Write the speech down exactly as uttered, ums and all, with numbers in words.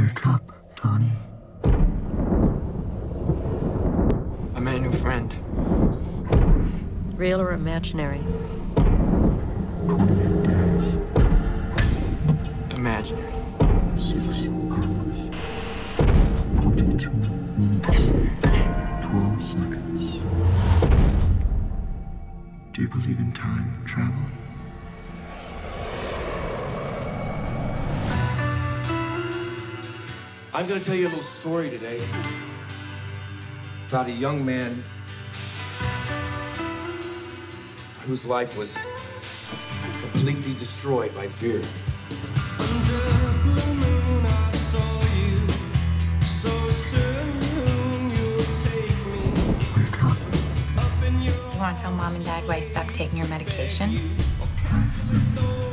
Wake up, Donnie. I met a new friend. Real or imaginary? twenty-eight days. Imaginary. Six hours. forty-two minutes. twelve seconds. Do you believe in time travel? I'm going to tell you a little story today about a young man whose life was completely destroyed by fear. Under a blue moon, I saw you. So soon you'll take me. Wake up. Up in your You want to tell Mom and Dad why you stopped taking your medication? Catherine.